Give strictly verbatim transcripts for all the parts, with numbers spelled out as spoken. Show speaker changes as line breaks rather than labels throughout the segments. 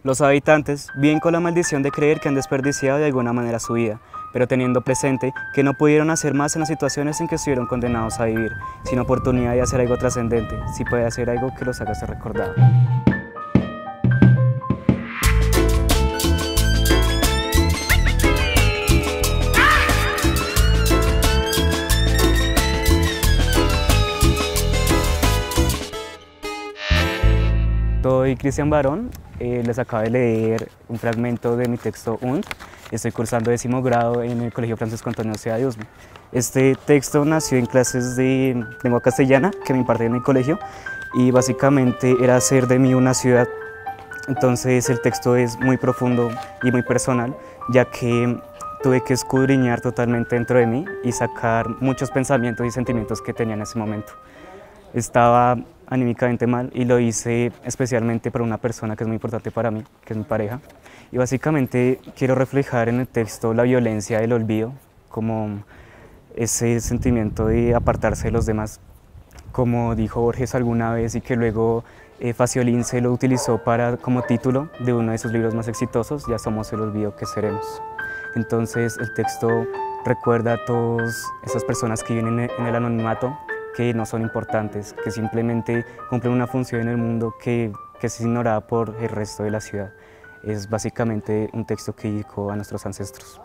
Los habitantes viven con la maldición de creer que han desperdiciado de alguna manera su vida, pero teniendo presente que no pudieron hacer más en las situaciones en que estuvieron condenados a vivir, sin oportunidad de hacer algo trascendente, si puede hacer algo que los haga ser recordados. Soy Cristian Barón, eh, les acabo de leer un fragmento de mi texto U N T. Estoy cursando décimo grado en el Colegio Francisco Antonio Cea de Usme. Este texto nació en clases de lengua castellana que me impartían en el colegio y básicamente era hacer de mí una ciudad. Entonces el texto es muy profundo y muy personal, ya que tuve que escudriñar totalmente dentro de mí y sacar muchos pensamientos y sentimientos que tenía en ese momento. Estaba anímicamente mal y lo hice especialmente para una persona que es muy importante para mí, que es mi pareja. Y básicamente quiero reflejar en el texto la violencia del olvido, como ese sentimiento de apartarse de los demás, como dijo Borges alguna vez y que luego eh, Faciolín se lo utilizó para, como título de uno de sus libros más exitosos, Ya somos el olvido que seremos. Entonces el texto recuerda a todas esas personas que viven en el anonimato, que no son importantes, que simplemente cumplen una función en el mundo que, que es ignorada por el resto de la ciudad. Es básicamente un texto que dedicó a nuestros ancestros.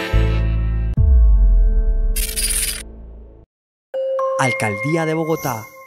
Alcaldía de Bogotá.